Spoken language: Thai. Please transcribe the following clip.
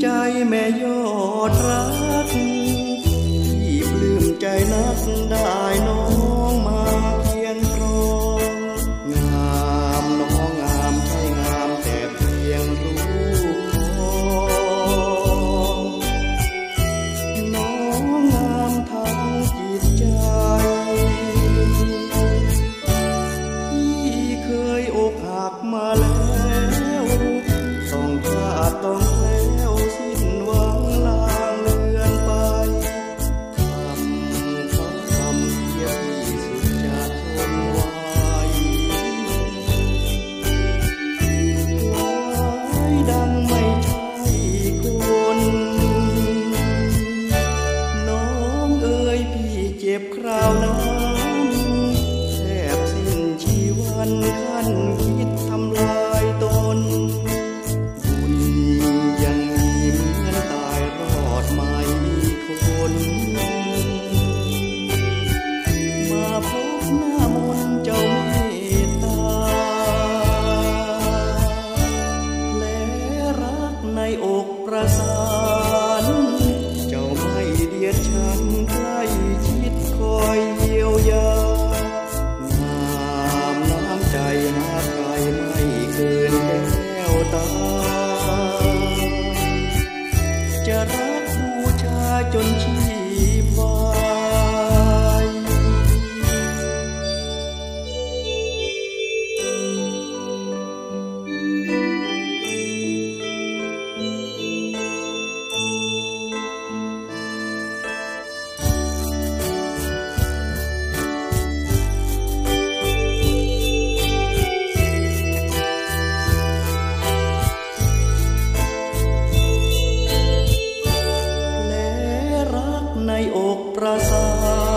ใจแม่ยอดรักที่ปลื้มใจนักได้น้องมาเคียงครองงามน้องงามใช่งามแต่เพียงรูปทองน้องงามทางจิตใจพี่เคยอกหักมาแล้วต้องพลาดต้องแล้วสิ้นหวังลางเลือนไปทำเพียงที่สุดจะทนไหวดังไม่ใช่คนน้องเอ๋ยพี่เจ็บคราวนั้นแทบสิ้นชีวันขั้นคิดทำลายตนบุญยังมีเหมือนตายรอดไม่คนมาพบหน้ามนต์เจ้าเมตตาแผลรักในอกประสานเจ้าไม่เดียดฉันใกล้ชิดคอยเยียวยาน้ำใจหาใครไม่เกินแก้วตาจะรักบูชาจนชีพวายในอกประสา